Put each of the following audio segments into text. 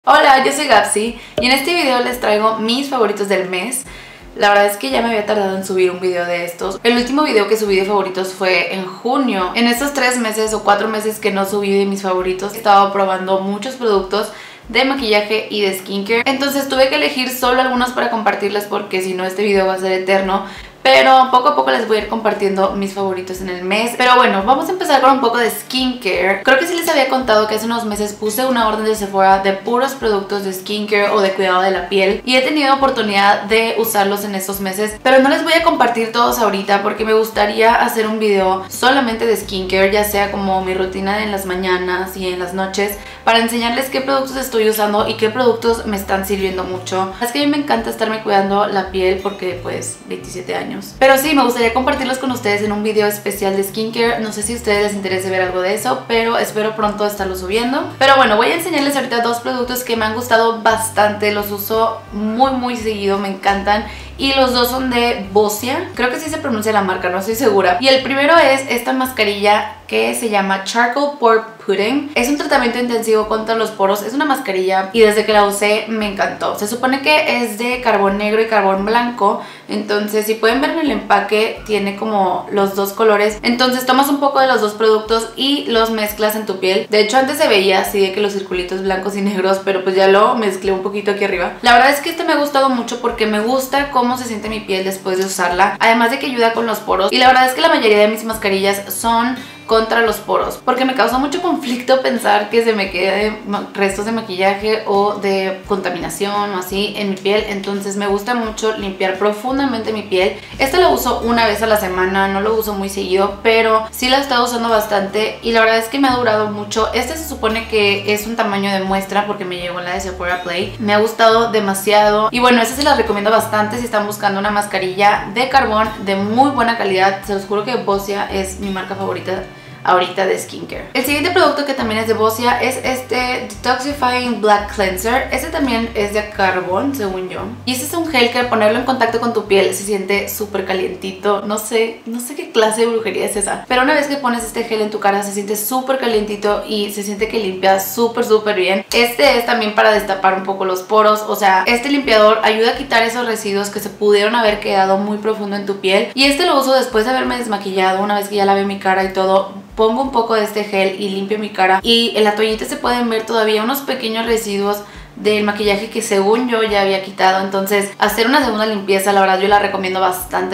Hola, yo soy Gapsi y en este video les traigo mis favoritos del mes. La verdad es que ya me había tardado en subir un video de estos. El último video que subí de favoritos fue en junio. En estos 3 meses o 4 meses que no subí de mis favoritos, he estado probando muchos productos de maquillaje y de skincare. Entonces tuve que elegir solo algunos para compartirles porque si no este video va a ser eterno. Pero poco a poco les voy a ir compartiendo mis favoritos en el mes. Pero bueno, vamos a empezar con un poco de skincare. Creo que sí les había contado que hace unos meses puse una orden de Sephora de puros productos de skincare o de cuidado de la piel, y he tenido oportunidad de usarlos en estos meses, pero no les voy a compartir todos ahorita porque me gustaría hacer un video solamente de skincare, ya sea como mi rutina en las mañanas y en las noches, para enseñarles qué productos estoy usando y qué productos me están sirviendo mucho. Es que a mí me encanta estarme cuidando la piel porque pues 27 años. Pero sí, me gustaría compartirlos con ustedes en un video especial de skincare. No sé si a ustedes les interese ver algo de eso, pero espero pronto estarlo subiendo. Pero bueno, voy a enseñarles ahorita dos productos que me han gustado bastante. Los uso muy seguido, me encantan. Y los dos son de Boscia. Creo que sí se pronuncia la marca, no estoy segura. Y el primero es esta mascarilla que se llama Charcoal Pore Pudding. Es un tratamiento intensivo contra los poros. Es una mascarilla y desde que la usé me encantó. Se supone que es de carbón negro y carbón blanco. Entonces, si pueden ver en el empaque, tiene como los dos colores. Entonces tomas un poco de los dos productos y los mezclas en tu piel. De hecho, antes se veía así de que los circulitos blancos y negros, pero pues ya lo mezclé un poquito aquí arriba. La verdad es que este me ha gustado mucho porque me gusta cómo se siente mi piel después de usarla. Además de que ayuda con los poros. Y la verdad es que la mayoría de mis mascarillas son contra los poros, porque me causa mucho conflicto pensar que se me quede restos de maquillaje o de contaminación o así en mi piel. Entonces me gusta mucho limpiar profundamente mi piel. Este lo uso una vez a la semana, no lo uso muy seguido, pero sí la he estado usando bastante y la verdad es que me ha durado mucho. Este se supone que es un tamaño de muestra porque me llegó en la de Sephora Play. Me ha gustado demasiado y bueno, este se las recomiendo bastante si están buscando una mascarilla de carbón de muy buena calidad. Se los juro que Boscia es mi marca favorita ahorita de skincare. El siguiente producto que también es de Boscia es este Detoxifying Black Cleanser. Este también es de carbón, según yo. Y este es un gel que al ponerlo en contacto con tu piel se siente súper calientito. No sé qué clase de brujería es esa, pero una vez que pones este gel en tu cara se siente súper calientito y se siente que limpia súper bien. Este es también para destapar un poco los poros. O sea, este limpiador ayuda a quitar esos residuos que se pudieron haber quedado muy profundo en tu piel. Y este lo uso después de haberme desmaquillado. Una vez que ya lavé mi cara y todo, pongo un poco de este gel y limpio mi cara, y en la toallita se pueden ver todavía unos pequeños residuos del maquillaje que según yo ya había quitado. Entonces hacer una segunda limpieza, la verdad yo la recomiendo bastante,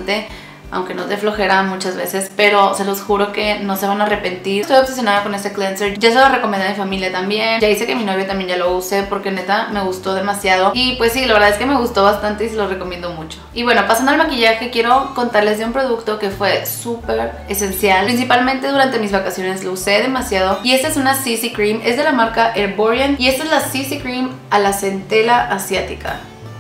aunque no te flojera muchas veces, pero se los juro que no se van a arrepentir. Estoy obsesionada con este cleanser, ya se lo recomendé a mi familia también, ya hice que mi novio también ya lo use porque neta me gustó demasiado. Y pues sí, la verdad es que me gustó bastante y se lo recomiendo mucho. Y bueno, pasando al maquillaje, quiero contarles de un producto que fue súper esencial, principalmente durante mis vacaciones, lo usé demasiado. Y esta es una CC Cream, es de la marca Herborian y esta es la CC Cream a la centela asiática.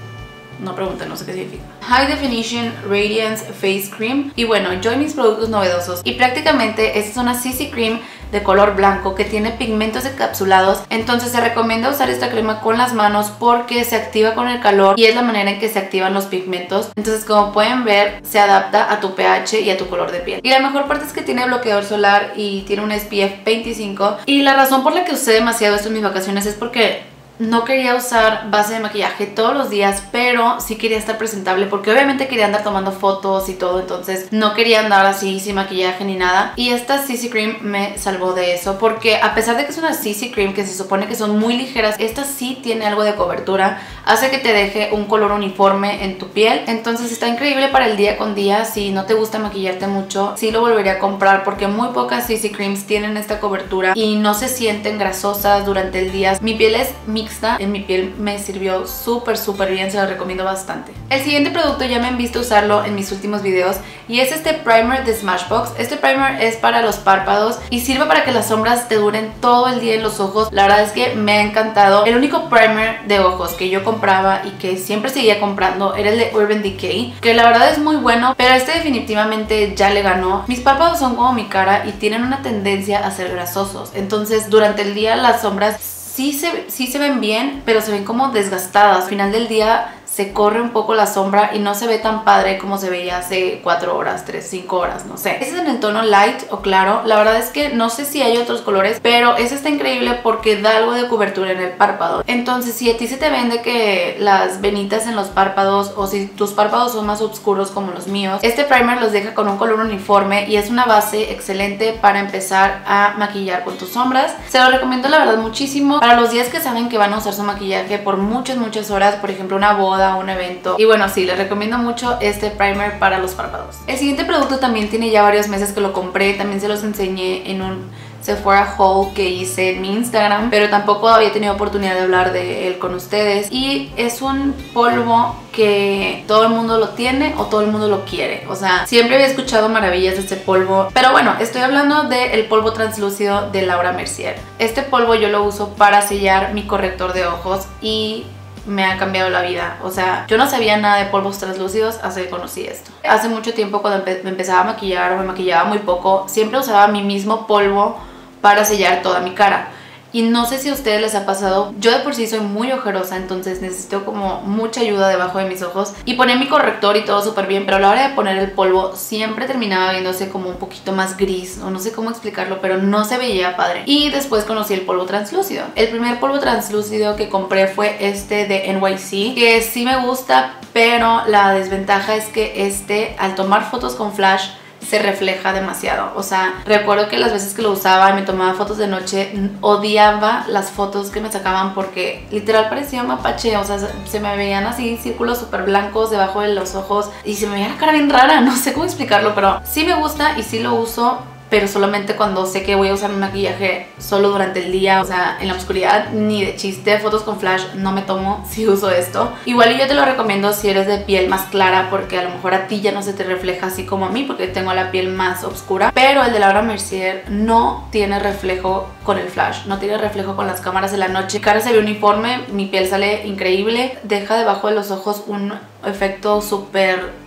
No pregunten, no sé qué significa. High Definition Radiance Face Cream. Y bueno, yo y mis productos novedosos. Y prácticamente esta es una CC Cream de color blanco que tiene pigmentos encapsulados. Entonces se recomienda usar esta crema con las manos porque se activa con el calor y es la manera en que se activan los pigmentos. Entonces, como pueden ver, se adapta a tu pH y a tu color de piel. Y la mejor parte es que tiene bloqueador solar y tiene un SPF 25. Y la razón por la que usé demasiado esto en mis vacaciones es porque no quería usar base de maquillaje todos los días, pero sí quería estar presentable porque obviamente quería andar tomando fotos y todo. Entonces no quería andar así sin maquillaje ni nada. Y esta CC Cream me salvó de eso porque a pesar de que es una CC Cream que se supone que son muy ligeras, esta sí tiene algo de cobertura. Hace que te deje un color uniforme en tu piel. Entonces está increíble para el día con día. Si no te gusta maquillarte mucho, sí lo volvería a comprar porque muy pocas CC Creams tienen esta cobertura y no se sienten grasosas durante el día. Mi piel es mixta. En mi piel me sirvió súper bien, se lo recomiendo bastante. El siguiente producto ya me han visto usarlo en mis últimos videos y es este primer de Smashbox. Este primer es para los párpados y sirve para que las sombras te duren todo el día en los ojos. La verdad es que me ha encantado. El único primer de ojos que yo compraba y que siempre seguía comprando era el de Urban Decay, que la verdad es muy bueno, pero este definitivamente ya le ganó. Mis párpados son como mi cara y tienen una tendencia a ser grasosos. Entonces durante el día las sombras sí se ven bien, pero se ven como desgastadas. Al final del día se corre un poco la sombra y no se ve tan padre como se veía hace 4 horas, 3, 5 horas, no sé. Este es en el tono light o claro. La verdad es que no sé si hay otros colores, pero este está increíble porque da algo de cobertura en el párpado. Entonces, si a ti se te vende que las venitas en los párpados, o si tus párpados son más oscuros como los míos, este primer los deja con un color uniforme y es una base excelente para empezar a maquillar con tus sombras. Se lo recomiendo la verdad muchísimo para los días que saben que van a usar su maquillaje por muchas horas, por ejemplo una boda, un evento. Y bueno, sí, les recomiendo mucho este primer para los párpados. El siguiente producto también tiene ya varios meses que lo compré, también se los enseñé en un Sephora haul que hice en mi Instagram, pero tampoco había tenido oportunidad de hablar de él con ustedes. Y es un polvo que todo el mundo lo tiene o todo el mundo lo quiere. O sea, siempre había escuchado maravillas de este polvo, pero bueno, estoy hablando del polvo translúcido de Laura Mercier. Este polvo yo lo uso para sellar mi corrector de ojos y me ha cambiado la vida. O sea, yo no sabía nada de polvos translúcidos hasta que conocí esto. Hace mucho tiempo, cuando me empezaba a maquillar o me maquillaba muy poco, siempre usaba mi mismo polvo para sellar toda mi cara. Y no sé si a ustedes les ha pasado, yo de por sí soy muy ojerosa, entonces necesito como mucha ayuda debajo de mis ojos. Y ponía mi corrector y todo súper bien, pero a la hora de poner el polvo siempre terminaba viéndose como un poquito más gris, o no sé cómo explicarlo, pero no se veía padre. Y después conocí el polvo translúcido. El primer polvo translúcido que compré fue este de NYC, que sí me gusta, pero la desventaja es que al tomar fotos con flash se refleja demasiado. O sea, recuerdo que las veces que lo usaba y me tomaba fotos de noche, odiaba las fotos que me sacaban porque literal parecía un mapache. O sea, se me veían así círculos súper blancos debajo de los ojos y se me veía la cara bien rara, no sé cómo explicarlo, pero sí me gusta y sí lo uso, pero solamente cuando sé que voy a usar mi maquillaje solo durante el día. O sea, en la oscuridad ni de chiste. Fotos con flash no me tomo si uso esto. Igual y yo te lo recomiendo si eres de piel más clara, porque a lo mejor a ti ya no se te refleja así como a mí, porque tengo la piel más oscura. Pero el de Laura Mercier no tiene reflejo con el flash, no tiene reflejo con las cámaras de la noche. Mi cara se ve uniforme, mi piel sale increíble, deja debajo de los ojos un efecto súper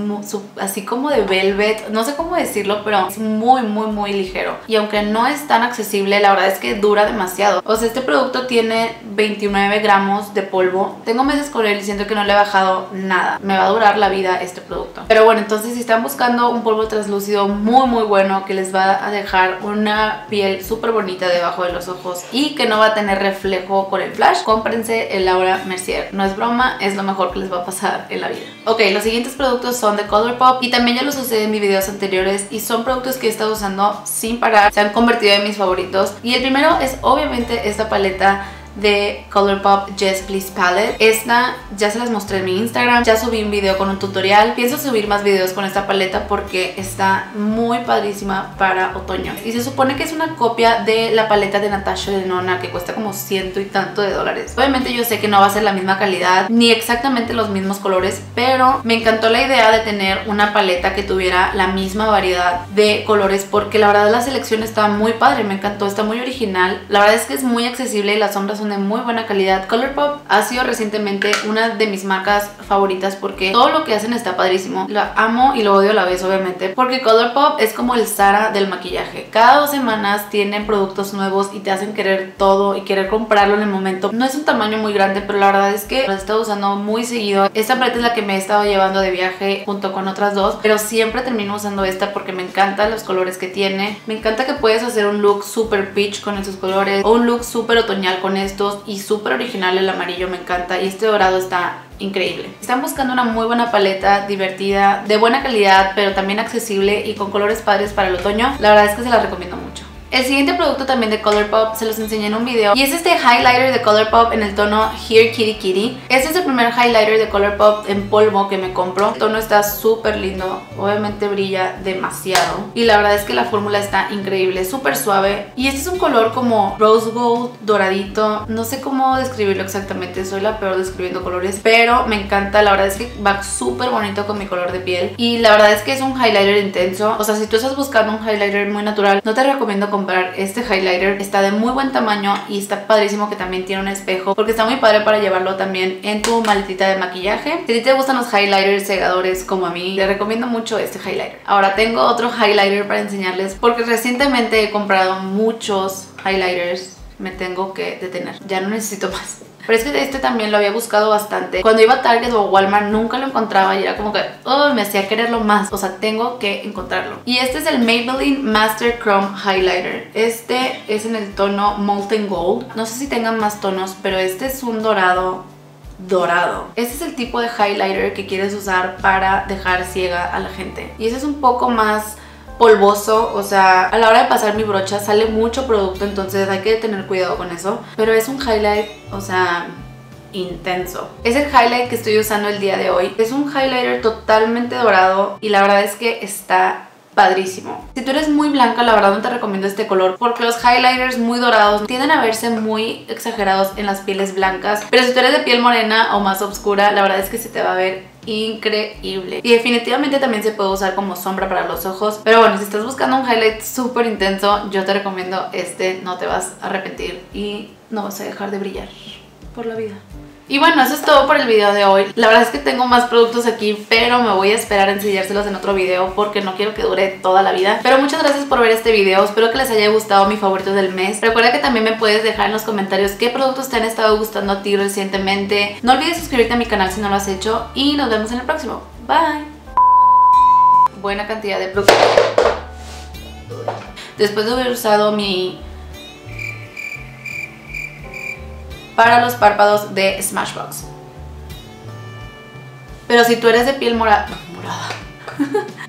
así como de velvet, no sé cómo decirlo, pero es muy ligero. Y aunque no es tan accesible, la verdad es que dura demasiado. O sea, este producto tiene 29 gramos de polvo. Tengo meses con él y siento que no le he bajado nada. Me va a durar la vida este producto. Pero bueno, entonces si están buscando un polvo translúcido muy bueno, que les va a dejar una piel súper bonita debajo de los ojos y que no va a tener reflejo con el flash, cómprense el Laura Mercier. No es broma, es lo mejor que les va a pasar en la vida. Ok, los siguientes productos son de Colourpop y también ya los usé en mis videos anteriores y son productos que he estado usando sin parar, se han convertido en mis favoritos. Y el primero es obviamente esta paleta de Colourpop Yes Please Palette. Esta ya se las mostré en mi Instagram, ya subí un video con un tutorial. Pienso subir más videos con esta paleta porque está muy padrísima para otoño. Y se supone que es una copia de la paleta de Natasha Denona que cuesta como $100 y tanto. Obviamente yo sé que no va a ser la misma calidad ni exactamente los mismos colores, pero me encantó la idea de tener una paleta que tuviera la misma variedad de colores porque la verdad la selección está muy padre, me encantó, está muy original. La verdad es que es muy accesible y las sombras son de muy buena calidad. Colourpop ha sido recientemente una de mis marcas favoritas porque todo lo que hacen está padrísimo. La amo y lo odio a la vez, obviamente, porque Colourpop es como el Zara del maquillaje. Cada 2 semanas tienen productos nuevos y te hacen querer todo y querer comprarlo en el momento. No es un tamaño muy grande, pero la verdad es que lo he estado usando muy seguido. Esta paleta es la que me he estado llevando de viaje junto con otras dos, pero siempre termino usando esta porque me encantan los colores que tiene. Me encanta que puedes hacer un look super peach con estos colores o un look súper otoñal con estos, y súper original. El amarillo me encanta y este dorado está increíble. Están buscando una muy buena paleta, divertida, de buena calidad, pero también accesible y con colores padres para el otoño. La verdad es que se las recomiendo mucho. El siguiente producto también de Colourpop se los enseñé en un video y es este highlighter de Colourpop en el tono Here Kitty Kitty. Este es el primer highlighter de Colourpop en polvo que me compro. El tono está súper lindo, obviamente brilla demasiado y la verdad es que la fórmula está increíble, súper suave. Y este es un color como rose gold, doradito, no sé cómo describirlo exactamente, soy la peor describiendo colores, pero me encanta. La verdad es que va súper bonito con mi color de piel y la verdad es que es un highlighter intenso. O sea, si tú estás buscando un highlighter muy natural, no te recomiendo comprar este highlighter. Está de muy buen tamaño y está padrísimo que también tiene un espejo porque está muy padre para llevarlo también en tu maletita de maquillaje. Si a ti te gustan los highlighters cegadores como a mí, te recomiendo mucho este highlighter. Ahora tengo otro highlighter para enseñarles porque recientemente he comprado muchos highlighters. Me tengo que detener, ya no necesito más. Pero es que este también lo había buscado bastante. Cuando iba a Target o a Walmart nunca lo encontraba y era como que me hacía quererlo más. O sea, tengo que encontrarlo. Y este es el Maybelline Master Chrome Highlighter. Este es en el tono Molten Gold. No sé si tengan más tonos, pero este es un dorado. Este es el tipo de highlighter que quieres usar para dejar ciega a la gente. Y ese es un poco más polvoso, o sea, a la hora de pasar mi brocha sale mucho producto, entonces hay que tener cuidado con eso. Pero es un highlight, o sea, intenso. Es el highlight que estoy usando el día de hoy. Es un highlighter totalmente dorado y la verdad es que está padrísimo. Si tú eres muy blanca, la verdad no te recomiendo este color porque los highlighters muy dorados tienden a verse muy exagerados en las pieles blancas, pero si tú eres de piel morena o más oscura, la verdad es que se te va a ver increíble. Y definitivamente también se puede usar como sombra para los ojos. Pero bueno, si estás buscando un highlight súper intenso, yo te recomiendo este. No te vas a arrepentir y no vas a dejar de brillar por la vida. Y bueno, eso es todo por el video de hoy. La verdad es que tengo más productos aquí, pero me voy a esperar a enseñárselos en otro video porque no quiero que dure toda la vida. Pero muchas gracias por ver este video. Espero que les haya gustado mi favorito del mes. Recuerda que también me puedes dejar en los comentarios qué productos te han estado gustando a ti recientemente. No olvides suscribirte a mi canal si no lo has hecho y nos vemos en el próximo. Bye. Buena cantidad de productos. Después de haber usado mi para los párpados de Smashbox. Pero si tú eres de piel morada